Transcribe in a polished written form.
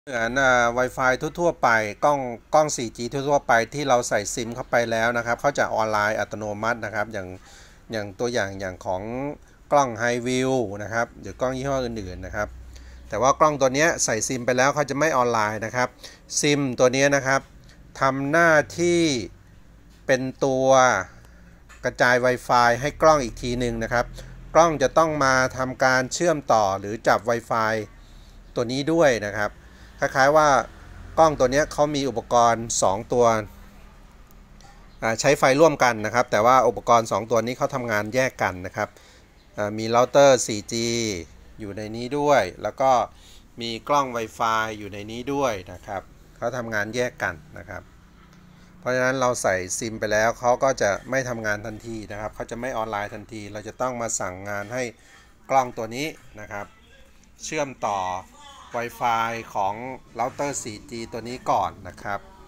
เหมือนWi-Fi ทั่วๆไปกล้อง 4G ทั่วๆไปที่เราใส่ซิมเข้าไปแล้วนะครับเขาจะออนไลน์อัตโนมัตินะครับอย่างตัวอย่างของกล้อง Hi-View นะครับหรือกล้องยี่ห้ออื่นๆนะครับแต่ว่ากล้องตัวนี้ใส่ซิมไปแล้วเขาจะไม่ออนไลน์นะครับซิมตัวนี้นะครับทำหน้าที่เป็นตัวกระจาย Wi-Fi ให้กล้องอีกทีหนึ่งนะครับกล้องจะต้องมาทำการเชื่อมต่อหรือจับ Wi-Fi ตัวนี้ด้วยนะครับคล้ายๆว่ากล้องตัวนี้เขามีอุปกรณ์2ตัวใช้ไฟร่วมกันนะครับแต่ว่าอุปกรณ์2ตัวนี้เขาทำงานแยกกันนะครับมีเราเตอร์ 4G อยู่ในนี้ด้วยแล้วก็มีกล้อง Wi-Fi อยู่ในนี้ด้วยนะครับเขาทำงานแยกกันนะครับเพราะฉะนั้นเราใส่ซิมไปแล้วเขาก็จะไม่ทำงานทันทีนะครับเขาจะไม่ออนไลน์ทันทีเราจะต้องมาสั่งงานให้กล้องตัวนี้นะครับเชื่อมต่อ Wi-Fi ของเราเตอร์ 4G ตัวนี้ก่อนนะครับ